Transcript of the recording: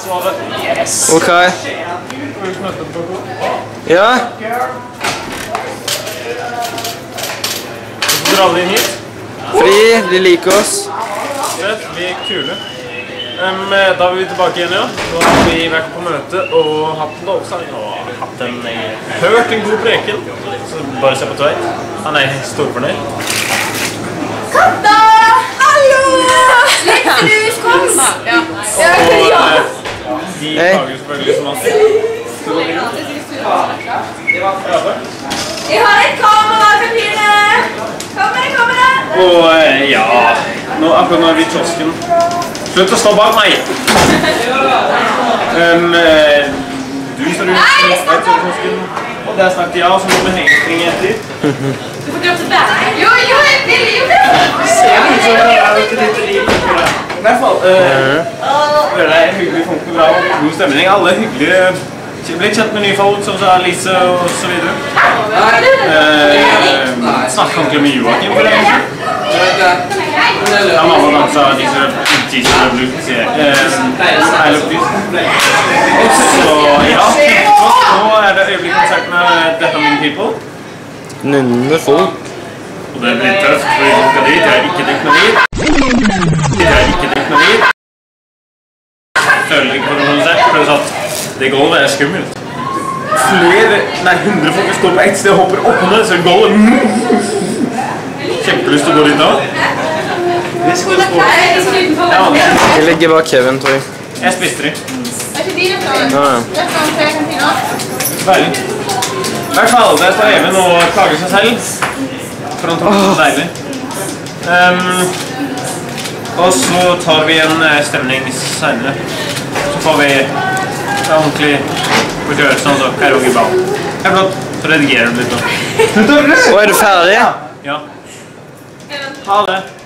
Yes! Ok. Ja? Så drar vi inn hit. Fri, de liker oss. Fett, vi er kule. Da er vi tilbake igjen, ja. Nå har vi vært på møte og hatt en lovsang og hørt en god preken. Så bare se på Tveit. Han er storfornøyd. Katta! Hallo! Slipper du kom? Ja. Og de klager selvfølgelig som alltid. Jeg har et kamera, Katrine! Kommer! Og ja, akkurat nå er vi i kiosken. Slutt å stå bak meg! Du står ut i kiosken, og der snakket jeg, så må vi hengespringe etter. Du får dra tilbake. Jo, jeg vil jo det! Ser du så det er jo ikke litt liv. I hvert fall, det er hyggelig folk med bra og god stemning. Alle er hyggelige. Blitt kjent med nye folk, som Alice og så videre. Snakket ordentlig med Joakim for det, egentlig. Ja, mamma dansa disse Jesus-revolution, sier jeg. I love this. Så ja, nå er det øyeblikkonsert med The Humming People. Nunne folk. Og det blir tøft, for vi skal dit. Jeg har ikke drikket noe vid. Føler ikke på noe sett, for det gulvet er skummelt. 100 folk står på ett sted og hopper opp på det, så gulvet... Kjempelyst til å gå dit da. Jeg ligger bak Kevin, tror jeg. Jeg spiste de. Deilig. I hvert fall, der står Even og klager seg selv. For han tar det deilig. Og så tar vi en stemning senere. Så får vi ordentlig på kjørelsen, altså karaoke-ball. Det er flott, så redigerer du litt nå. Og er du ferdig? Ja. Ha det.